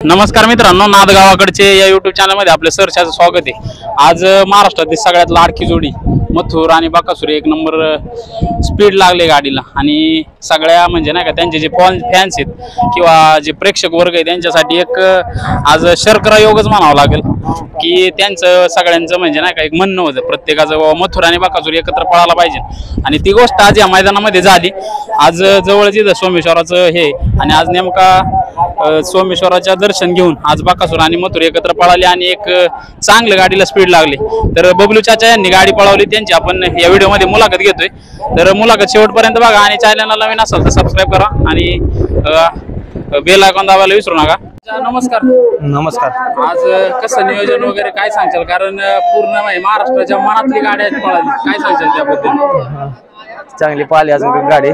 नमस्कार मित्रांनो, नाद गावाकडचे या युट्यूब चॅनलमध्ये आपल्या सहर्षाचं स्वागत आहे। आज महाराष्ट्रातील सगळ्यात लाडकी जोडी मथुर आणि बकासूर एक नंबर स्पीड लागले गाडीला आणि सगळ्या म्हणजे नाही का त्यांचे जे फॅन्स आहेत किंवा जे प्रेक्षक वर्ग आहे त्यांच्यासाठी एक आज शर्करा योगच म्हणावं लागेल की त्यांचं सगळ्यांचं म्हणजे नाही का एक म्हणणं होतं प्रत्येकाचं मथुर आणि बकासूर एकत्र पळायला पाहिजे आणि ती गोष्ट आज या मैदानामध्ये झाली। आज जवळच इथं सोमेश्वराचं हे आणि आज नेमका सोमेश्वराच्या दर्शन घेऊन आज बकासूर आणि मथुर एकत्र पळाले आणि एक चांगलं गाडीला स्पीड लागली। तर बबलू चाचा यांनी गाडी पळवली, त्यांची आपण या व्हिडिओमध्ये मुलाखत घेतोय। तर मुलाखत शेवटपर्यंत बघा आणि चॅनलला नवीन असाल तर सबस्क्राईब करा आणि बेल आयकॉन दाबायला विसरू नका। नमस्कार। नमस्कार। आज कसं नियोजन वगैरे काय सांगशाल, कारण पूर्ण महाराष्ट्राच्या मनातली गाडी पळाली, काय सांगशाल त्याबद्दल? चांगली पाहिली अजून गाडी।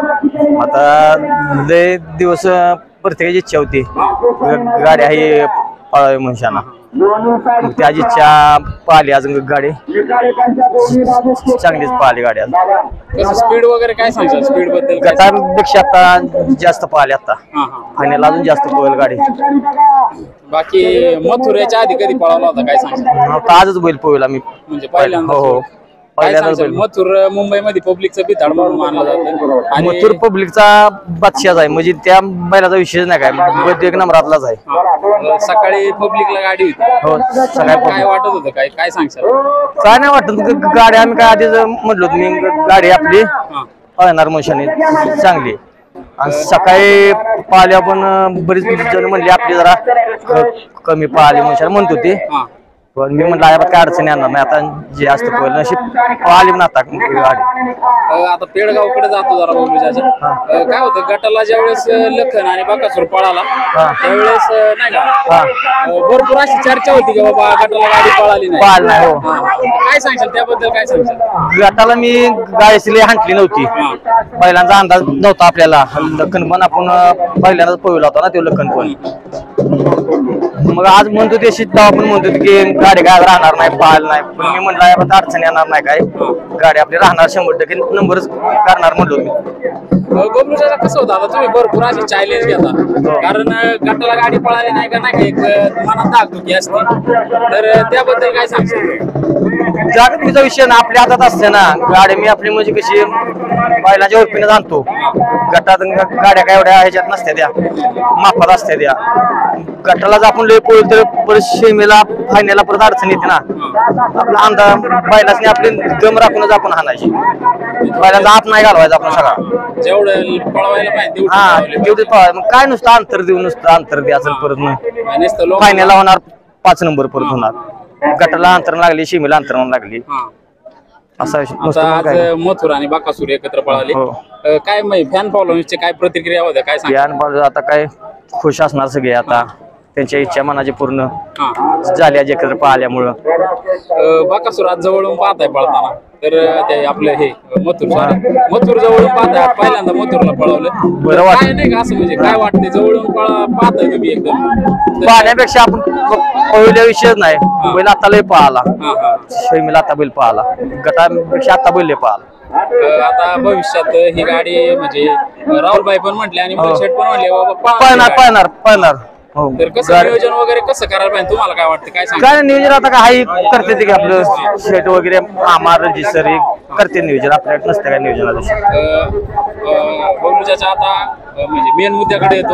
आता लय दिवस प्रत्येकाची इच्छा होती गाडी आहे पळावी म्हणशाना, त्याची इच्छा पाहिली अजून गाडी चांगलीच पाहिली गाडी। आज स्पीड वगैरे काय सांगशाल, स्पीड बद्दल? गटापेक्षा आता जास्त पाहिली, आता फायनल अजून जास्त पळेल गाडी। बाकी मथुर याच्या आधी कधी पळवला होता, काय सांगशाल? आता आजच बैल पळेल आम्ही म्हणजे पहिल्यांदा? हो, मथुर मुंबईमध्ये पब्लिकचं बिथाड म्हणून मानलं जातं आणि मथुर पब्लिकचा बादशाह आहे, म्हणजे त्या बैलाचा विषय नाही काय, एक नंबरातलाच आहे। सकाळी पब्लिकला गाडी होती, हो सकाळी काय वाटत होतं, काय सांगशाल? काय नाही वाटत गाडी, आम्ही काय आधीच म्हटलो मी गाडी आपली पळणार मशाने चांगली। आणि सकाळी पाहिल्या पण बरीच जण म्हणली आपली जरा कमी पाहिली मशाने म्हणत होती, पण मी म्हटलं काय अडचणी येणार नाही, आता जे असतं पहिलं नशीब पाहिली ना आता गाडी। आता पेडगावकडे जातो जरा बबलूच्या, काय होतं गटाला ज्यावेळेस लखन आणि बकासूर पळाला त्यावेळेस नाही का भरपूर अशी चर्चा होती की बाबा गटाला गाडी पळाली नाही, हो काय सांगशाल त्याबद्दल? काय सांगशाल? गटाला मी गाडीची लई हांटली नव्हती, पहिल्यांदा अंदाज नव्हता आपल्याला। लखन पण आपण पहिल्यांदाच पळवला होता ना तो लखन पण, मग आज म्हणतो ते शिकता आपण म्हणतो की गाडी काय राहणार नाही पाहायला नाही, पण मी म्हटलं अडचण येणार नाही काय, गाडी आपली राहणार 100% नंबरच करणार म्हणलो मी। बबलूचा कसं होतं आता तुम्ही भरपूर अशी चॅलेंज घेता, कारण गटाला गाडी पळाली नाही का नाही एक मनात दाखवकी असते, तर त्याबद्दल काय सांगशील? जागतिकीचा विषय ना आपल्या हातात असते ना गाडी, मी आपली म्हणजे कशी बैलाच्या ओळखीने जाणतो, गटात गाड्या काय एवढ्या ह्याच्यात नसत्या, त्या मापात असत्या त्या। गटालाच आपण लय पोळ तर परत शेमीला फायनलला परत अडचण येते ना, आपला अंदाज बैलासने आपली गम राखूनच आपण हाणायची, बैलाचा हात नाही घालवायचा आपण सगळा, जेवढं पळवायला पाहिजे तेवढे पळवायचं। मग काय नुसतं अंतर देऊ, नुसतं अंतर द्यायचं परत फायनलला होणार 5 नंबर परत होणार, गटाला अंतर लागली शेमीला अंतर लागली असा विषय। आज मथुर आणि बकासूर एकत्र पळाले, काय फॅन फॉलोअर्सचे काय प्रतिक्रिया होत्या, काय सांगा? आता काय खुश असणार सगळे, आता त्यांच्या इच्छा मनाची पूर्ण झाल्या एकत्र पाहिल्यामुळं। बकासूर आज जवळून पाहताय पळताना, तर ते आपलं हे मथुर जवळून पाहताय, पहिल्यांदा मथुरला पळवलं, बरं वाटत नाही का असं, म्हणजे काय वाटतंय जवळून पाहताय तुम्ही एकदम? पाहण्यापेक्षा आपण पळवल्या विषयच नाही, बैल आता लय पळाला, शेमीला आता बैल पळाला, गटापेक्षा आता बैल पळाला। आता भविष्यात ही गाडी म्हणजे राहुलभाई पण म्हटले आणि शेठ पण म्हटले बाबा पळणार तर कसं नियोजन वगैरे कसं करायला पाहिजे, तुम्हाला काय वाटतं? काय नियोजन आता काय करते ते आपलं शेट वगैरे आम्हाला रजिस्टर करते नियोजन, आपल्याकडे नसतं काय नियोजनाचं। बबलूच्या आता म्हणजे मेन मुद्द्याकडे येतो,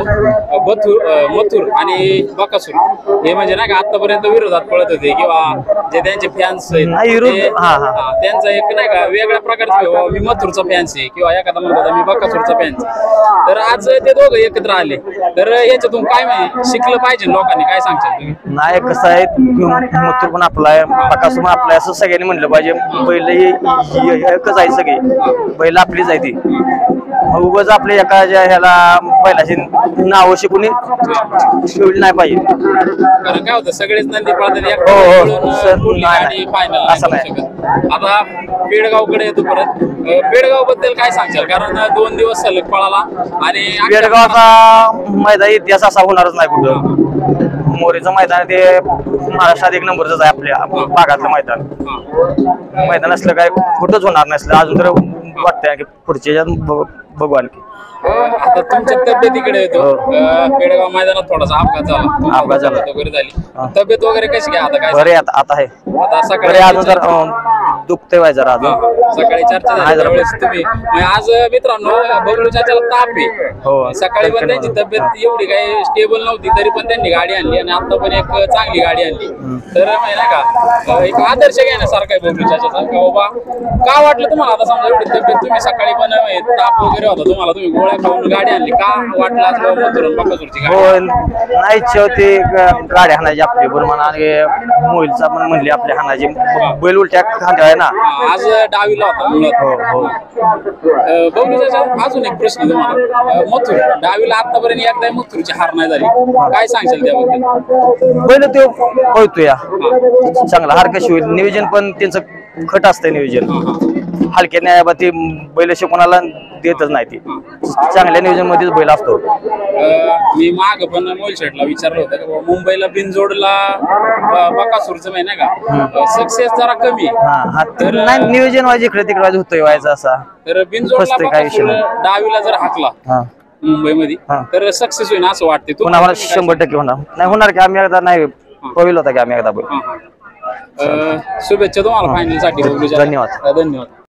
मथुर आणि बकासूर हे म्हणजे नाही का आतापर्यंत विरोधात पळत होते किंवा जे त्यांचे फॅन्स आहेत त्यांचा एक नाही का वेगळ्या प्रकारचा, मी मथुरचा फॅन्स आहे किंवा एखादा म्हणतो मी बकासूरचा फॅन्स, तर आज ते दोघं एकत्र आले, तर याच्यातून काय शिकलं पाहिजे लोकांनी, काय सांगशाल तुम्ही? नाही कसं आहे, मथुर पण आपला आहे, बकासूर पण आपला आहे, असं सगळ्यांनी म्हणलं पाहिजे। बैल एकच आहे, सगळी बैल आपलीच आहे ती, उगाच आपल्या एका ह्याला बैलाची नाव शिकून ठेवली नाही पाहिजे, कारण काय होतं सगळेच नंदी पळतात असं नाही। आता पेडगावकडे येतो परत, पेडगाव बद्दल काय सांगशाल, कारण 2 दिवस सलग पळाला आणि पेडगावचा मैदान इतिहास असा होणारच नाही कुठं, मोरेचं मैदान ते महाराष्ट्रात एक नंबरच आहे, आपल्या भागातलं मैदान असलं काय कुठंच होणार नसलं, अजून तर वाटतंय की पुढच्या बघू आणखी। आता तुमच्या तब्येतीकडे येतो. पेडगाव मैदानात थोडासा अपघात झाला वगैरे झाली. तब्येत वगैरे कशी काय आता? काय बरे आता आहे. आता बरे सकाळी अजून जर दुखते व्हाय जरा अजून. सकाळी चर्चा झाली त्यावेळेस तुम्ही म्हणजे आज मित्रांनो बबलू चाचाला ताप आहे. हो. सकाळी पण त्यांची तब्येत एवढी काही स्टेबल नव्हती तरी पण त्यांनी गाडी आणली आणि आता पण एक चांगली गाडी आणली. तर माहिती नाही का एक आदर्श घेण्यासारखा आहे बबलू चाचाचा. का बाबा का वाटलं तुम्हाला आता समजा एवढी तब्येत तुम्ही सकाळी पण ताप वगैरे होता तुम्हाला, तुम्ही गोळ्या खाऊन गाडी आणली, का वाटलं आज बाबा मथुरा बकासूरची गाडी? हो नाही इच्छा होती गाडी हाणायची आपली बरोबर म्हणा आणि मोहिलचा पण म्हणली आपली हाणायची. बैल उलट्या खांद्या आहे ना. आज डावीला होता मुळात. हो हो. बबलू चाचा अजून एक प्रश्न तुम्हाला. मथुर डावीला आतापर्यंत एकदा मथुरची हार नाही झाली, काय सांगशाल त्याबद्दल? बैल तो पळतो या चांगला. हार कशी होईल नियोजन पण त्यांचं खट असतं नियोजन. हलक्या न्यायाबा ते बैल कोणाला देतच नाही. ती चांगल्या नियोजन मध्येच बैल असतो. मी माग पण मोल शेटला विचारलं होतं की मुंबईला बिनजोडला बकासूरचं माहिती नाही का सक्सेस जरा कमी आहे. तर नाही नियोजन व्हायचं इकडे तिकडे होतोय व्हायचं असा. तर बिनजोडला बकासूर डावीला जर हाकला मुंबईमध्ये तर सक्सेस होईल असं वाटते पुन्हा 100% होणार. नाही होणार की आम्ही एकदा नाही पळविला होता की आम्ही एकदा बैल. शुभेच्छा तुम्हाला फायनल साठी. धन्यवाद. धन्यवाद.